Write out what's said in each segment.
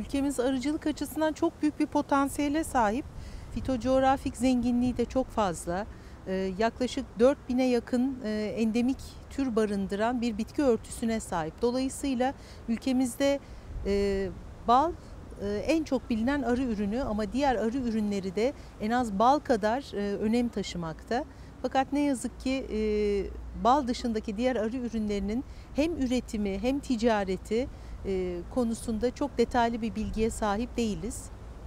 Ülkemiz arıcılık açısından çok büyük bir potansiyele sahip. Fitocoğrafik zenginliği de çok fazla. Yaklaşık 4000'e yakın endemik tür barındıran bir bitki örtüsüne sahip. Dolayısıyla ülkemizde bal en çok bilinen arı ürünü ama diğer arı ürünleri de en az bal kadar önem taşımakta. Fakat ne yazık ki bal dışındaki diğer arı ürünlerinin hem üretimi hem ticareti konusunda çok detaylı bir bilgiye sahip değiliz.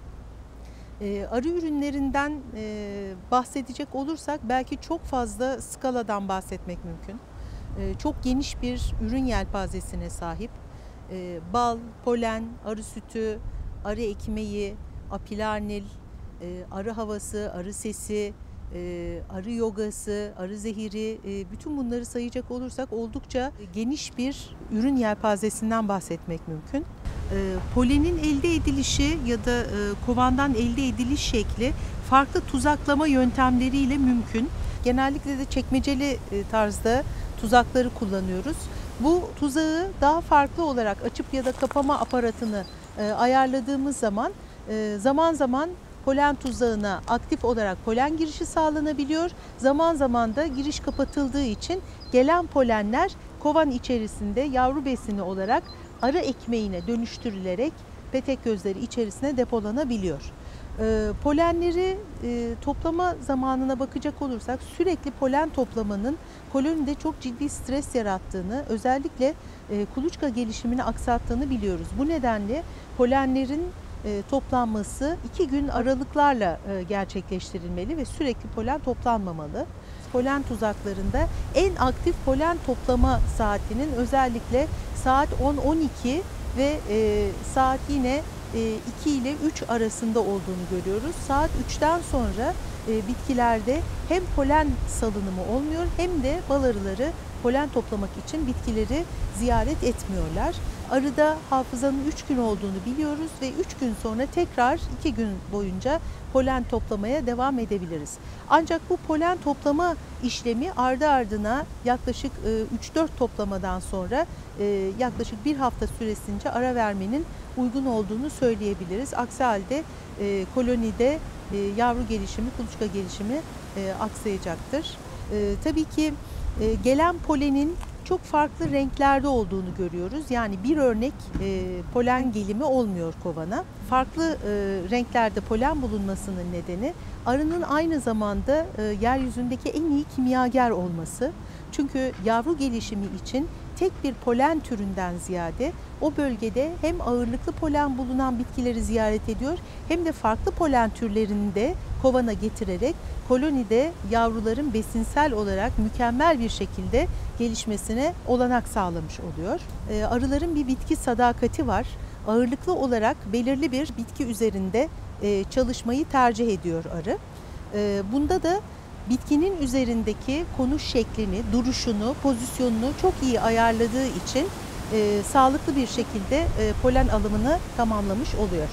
Arı ürünlerinden bahsedecek olursak belki çok fazla skaladan bahsetmek mümkün. Çok geniş bir ürün yelpazesine sahip. Bal, polen, arı sütü, arı ekmeği, apilarnil, arı havası, arı sesi, arı yogası, arı zehiri, bütün bunları sayacak olursak oldukça geniş bir ürün yelpazesinden bahsetmek mümkün. Polenin elde edilişi ya da kovandan elde ediliş şekli farklı tuzaklama yöntemleriyle mümkün. Genellikle de çekmeceli tarzda tuzakları kullanıyoruz. Bu tuzağı daha farklı olarak açıp ya da kapama aparatını ayarladığımız zaman zaman zaman polen tuzağına aktif olarak polen girişi sağlanabiliyor. Zaman zaman da giriş kapatıldığı için gelen polenler kovan içerisinde yavru besini olarak arı ekmeğine dönüştürülerek petek gözleri içerisine depolanabiliyor. Polenleri toplama zamanına bakacak olursak sürekli polen toplamanın kolonide çok ciddi stres yarattığını, özellikle kuluçka gelişimini aksattığını biliyoruz. Bu nedenle polenlerin toplanması 2 gün aralıklarla gerçekleştirilmeli ve sürekli polen toplanmamalı. Polen tuzaklarında en aktif polen toplama saatinin özellikle saat 10-12 ve saat yine 2 ile 3 arasında olduğunu görüyoruz. Saat 3'ten sonra bitkilerde hem polen salınımı olmuyor hem de bal arıları polen toplamak için bitkileri ziyaret etmiyorlar. Arıda hafızanın 3 gün olduğunu biliyoruz ve 3 gün sonra tekrar 2 gün boyunca polen toplamaya devam edebiliriz. Ancak bu polen toplama işlemi ardı ardına yaklaşık 3-4 toplamadan sonra yaklaşık 1 hafta süresince ara vermenin uygun olduğunu söyleyebiliriz. Aksi halde kolonide yavru gelişimi, kuluçka gelişimi aksayacaktır. Tabii ki gelen polenin çok farklı renklerde olduğunu görüyoruz. Yani bir örnek polen gelimi olmuyor kovana. Farklı renklerde polen bulunmasının nedeni arının aynı zamanda yeryüzündeki en iyi kimyager olması. Çünkü yavru gelişimi için tek bir polen türünden ziyade o bölgede hem ağırlıklı polen bulunan bitkileri ziyaret ediyor hem de farklı polen türlerini de kovana getirerek kolonide yavruların besinsel olarak mükemmel bir şekilde gelişmesine olanak sağlamış oluyor. Arıların bir bitki sadakati var. Ağırlıklı olarak belirli bir bitki üzerinde çalışmayı tercih ediyor arı. Bunda da bitkinin üzerindeki konuş şeklini, duruşunu, pozisyonunu çok iyi ayarladığı için sağlıklı bir şekilde polen alımını tamamlamış oluyor.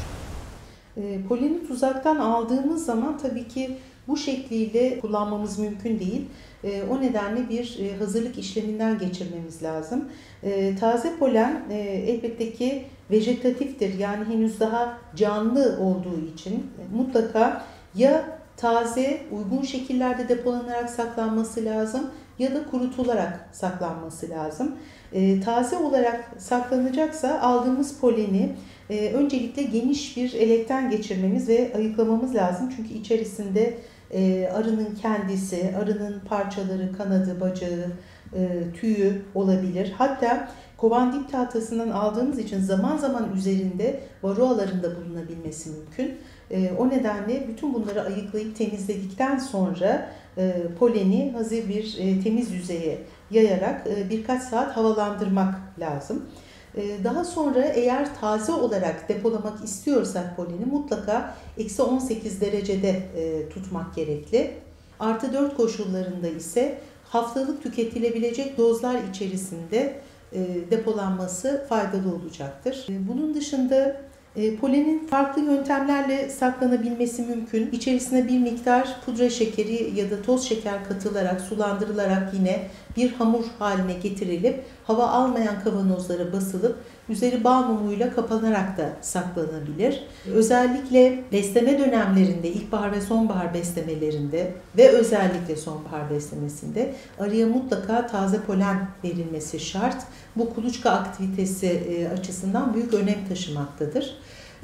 Poleni tuzaktan aldığımız zaman tabii ki bu şekliyle kullanmamız mümkün değil. O nedenle bir hazırlık işleminden geçirmemiz lazım. Taze polen elbette ki vejetatiftir, yani henüz daha canlı olduğu için mutlaka ya taze, uygun şekillerde depolanarak saklanması lazım ya da kurutularak saklanması lazım. Taze olarak saklanacaksa aldığımız poleni öncelikle geniş bir elekten geçirmemiz ve ayıklamamız lazım. Çünkü içerisinde arının kendisi, arının parçaları, kanadı, bacağı, tüyü olabilir. Hatta kovan dip tahtasından aldığımız için zaman zaman üzerinde varoaların da bulunabilmesi mümkün. O nedenle bütün bunları ayıklayıp temizledikten sonra poleni hazır bir temiz yüzeye yayarak birkaç saat havalandırmak lazım. Daha sonra eğer taze olarak depolamak istiyorsak poleni mutlaka -18 derecede tutmak gerekli. +4 koşullarında ise haftalık tüketilebilecek dozlar içerisinde depolanması faydalı olacaktır. Bunun dışında Polenin farklı yöntemlerle saklanabilmesi mümkün. İçerisine bir miktar pudra şekeri ya da toz şeker katılarak, sulandırılarak yine bir hamur haline getirilip hava almayan kavanozlara basılıp üzeri bal mumuyla kapanarak da saklanabilir. Özellikle besleme dönemlerinde, ilkbahar ve sonbahar beslemelerinde ve özellikle sonbahar beslemesinde arıya mutlaka taze polen verilmesi şart. Bu kuluçka aktivitesi açısından büyük önem taşımaktadır.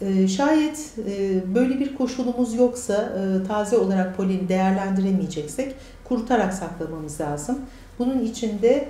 Şayet böyle bir koşulumuz yoksa, taze olarak poleni değerlendiremeyeceksek kurutarak saklamamız lazım. Bunun için de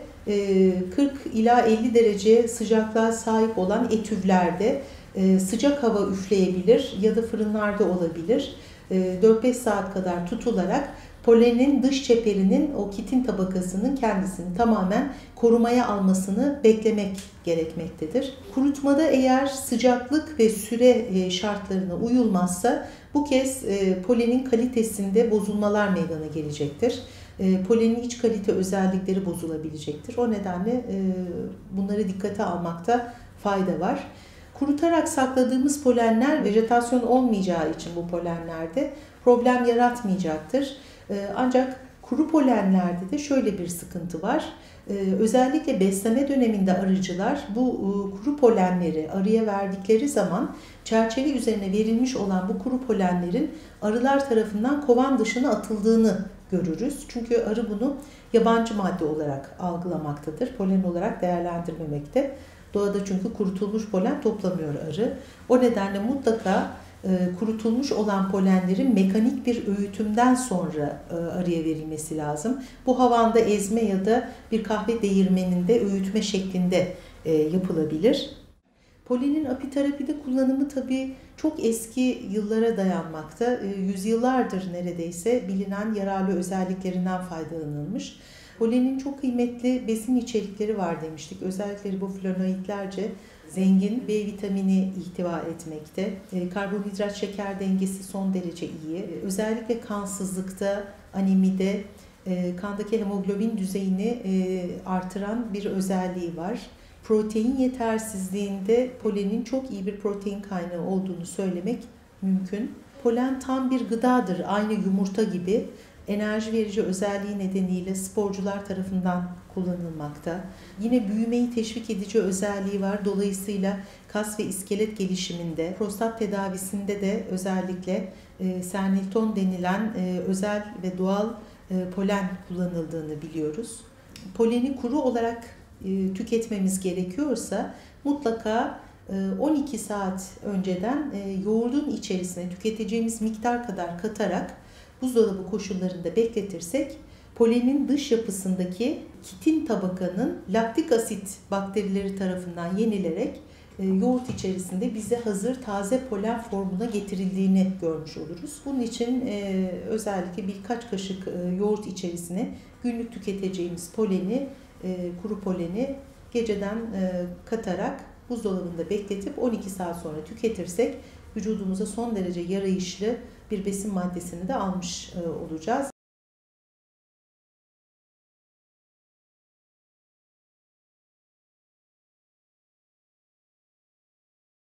40 ila 50 derece sıcaklığa sahip olan etüvlerde sıcak hava üfleyebilir ya da fırınlarda olabilir. 4-5 saat kadar tutularak polenin dış çeperinin o kitin tabakasının kendisini tamamen korumaya almasını beklemek gerekmektedir. Kurutmada eğer sıcaklık ve süre şartlarına uyulmazsa bu kez polenin kalitesinde bozulmalar meydana gelecektir. Polenin iç kalite özellikleri bozulabilecektir. O nedenle bunları dikkate almakta fayda var. Kurutarak sakladığımız polenler vejetasyon olmayacağı için bu polenlerde problem yaratmayacaktır. Ancak kuru polenlerde de şöyle bir sıkıntı var. Özellikle besleme döneminde arıcılar bu kuru polenleri arıya verdikleri zaman çerçeve üzerine verilmiş olan bu kuru polenlerin arılar tarafından kovan dışına atıldığını görürüz. Çünkü arı bunu yabancı madde olarak algılamaktadır. Polen olarak değerlendirmemekte. Doğada çünkü kurutulmuş polen toplamıyor arı. O nedenle mutlaka kurutulmuş olan polenlerin mekanik bir öğütümden sonra arıya verilmesi lazım. Bu havanda ezme ya da bir kahve değirmeninde öğütme şeklinde yapılabilir. Polenin apiterapide kullanımı tabii çok eski yıllara dayanmakta. Yüzyıllardır neredeyse bilinen yararlı özelliklerinden faydalanılmış. Polenin çok kıymetli besin içerikleri var demiştik. Özellikle riboflavonoidlerce zengin B vitamini ihtiva etmekte. Karbonhidrat şeker dengesi son derece iyi. Özellikle kansızlıkta, anemide, kandaki hemoglobin düzeyini artıran bir özelliği var. Protein yetersizliğinde polenin çok iyi bir protein kaynağı olduğunu söylemek mümkün. Polen tam bir gıdadır, aynı yumurta gibi. Enerji verici özelliği nedeniyle sporcular tarafından kullanılmakta. Yine büyümeyi teşvik edici özelliği var. Dolayısıyla kas ve iskelet gelişiminde, prostat tedavisinde de özellikle sernilton denilen özel ve doğal polen kullanıldığını biliyoruz. Poleni kuru olarak tüketmemiz gerekiyorsa mutlaka 12 saat önceden yoğurdun içerisine tüketeceğimiz miktar kadar katarak buzdolabı koşullarında bekletirsek polenin dış yapısındaki kitin tabakanın laktik asit bakterileri tarafından yenilerek yoğurt içerisinde bize hazır taze polen formuna getirildiğini görmüş oluruz. Bunun için özellikle birkaç kaşık yoğurt içerisine günlük tüketeceğimiz poleni, kuru poleni geceden katarak buzdolabında bekletip 12 saat sonra tüketirsek vücudumuza son derece yarayışlı bir besin maddesini de almış olacağız.